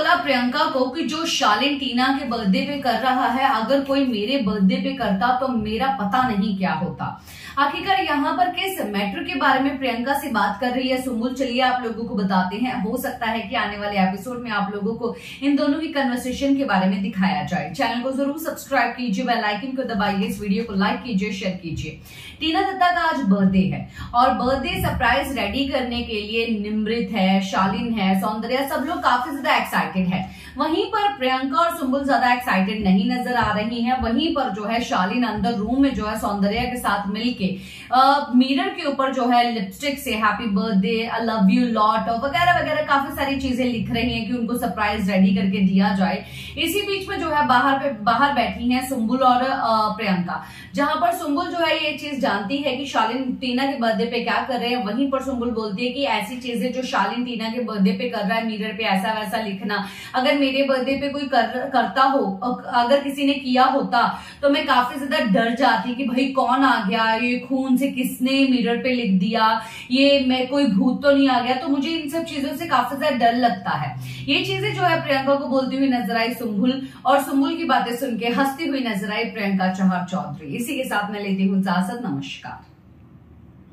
लगा प्रियंका को कि जो शालीन टीना के बर्थडे पे कर रहा है, अगर कोई मेरे बर्थडे पे करता तो मेरा पता नहीं क्या होता। आखिरकार यहाँ पर किस मैटर के बारे में प्रियंका से बात कर रही है सुम्बुल, चलिए आप लोगों को बताते हैं। हो सकता है कि आने वाले एपिसोड में आप लोगों को इन दोनों की कन्वर्सेशन के बारे में दिखाया जाए। चैनल को जरूर सब्सक्राइब कीजिए, बेल आइकन को दबाइए, इस वीडियो को लाइक कीजिए, शेयर कीजिए। टीना दत्ता का आज बर्थडे है और बर्थडे सरप्राइज रेडी करने के लिए निमृत है, शालीन है, सौंदर्या, सब लोग काफी ज्यादा एक्साइटेड है। वहीं पर प्रियंका और सुम्बुल ज्यादा एक्साइटेड नहीं नजर आ रही हैं। वहीं पर जो है शालीन अंदर रूम में जो है सौंदर्या के साथ मिलके मिरर के ऊपर जो है लिपस्टिक से happy birthday, I love you lot वगैरह वगैरह काफी सारी चीजें लिख रही हैं कि उनको सरप्राइज रेडी करके दिया जाए। इसी बीच में जो है बाहर बैठी हैं सुम्बुल और प्रियंका, जहां पर सुम्बुल जो है ये चीज जानती है कि शालीन टीना के बर्थडे पे क्या कर रहे हैं। वहीं पर सुम्बुल बोलती है कि ऐसी चीजें जो शालीन टीना के बर्थडे पे कर रहा है, मिरर पे ऐसा वैसा लिखना, अगर मेरे बर्थडे पे कोई करता हो, अगर किसी ने किया होता तो मैं काफी ज्यादा डर जाती कि भाई कौन आ गया, ये खून से किसने मिरर पे लिख दिया, ये मैं कोई भूत तो नहीं आ गया। तो मुझे इन सब चीजों से काफी ज्यादा डर लगता है। ये चीजें जो है प्रियंका को बोलती हुई नजर आई सुम्बुल, और सुम्बुल की बातें सुन के हंसती हुई नजर आई प्रियंका चहर चौधरी। इसी के साथ मैं लेती हूँ इजाजत, नमस्कार।